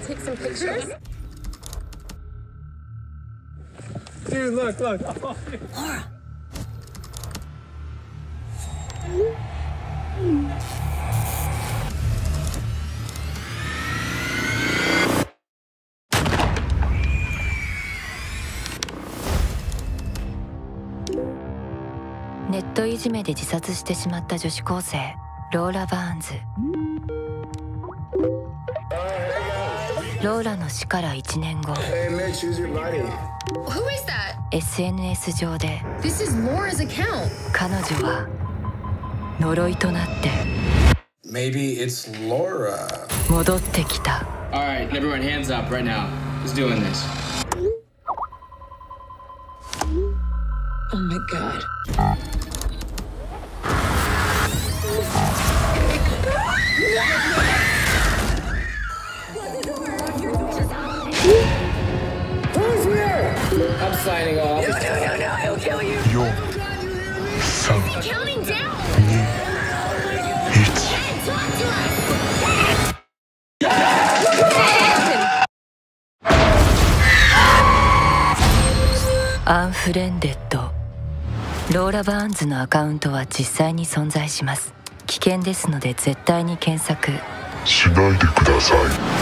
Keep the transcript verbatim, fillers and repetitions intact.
take some pictures? Dude, look, look. Laura. ネットいじめで自殺してしまった女子高生ローラ・バーンズ。ローラの死からいちねんご、 エスエヌエス 上で彼女は呪いとなって戻ってきた。 Alright, everyone hands up right now. Who's doing this? Oh my god. Who's here? I'm signing off. No, no, no, no, he'll kill you. Yo. Some. Counting down. It's. Ed, talk to us. アンフレンデッド。ローラ・バーンズのアカウントは実際に存在します。危険ですので絶対に検索しないでください。